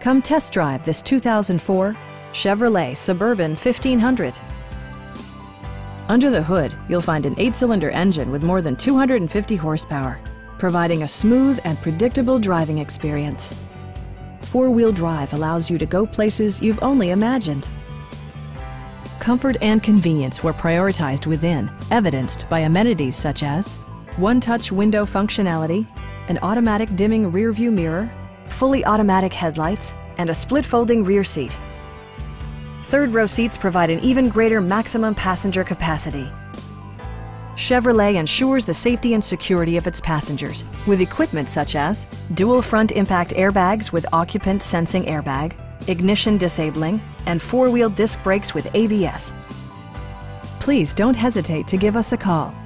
Come test drive this 2004 Chevrolet Suburban 1500. Under the hood, you'll find an 8-cylinder engine with more than 250 horsepower, providing a smooth and predictable driving experience. 4-wheel drive allows you to go places you've only imagined. Comfort and convenience were prioritized within, evidenced by amenities such as one-touch window functionality, an automatic dimming rear-view mirror, fully automatic headlights, and a split-folding rear seat. Third-row seats provide an even greater maximum passenger capacity. Chevrolet ensures the safety and security of its passengers with equipment such as dual front impact airbags with occupant sensing airbag, ignition disabling, and 4-wheel disc brakes with ABS. Please don't hesitate to give us a call.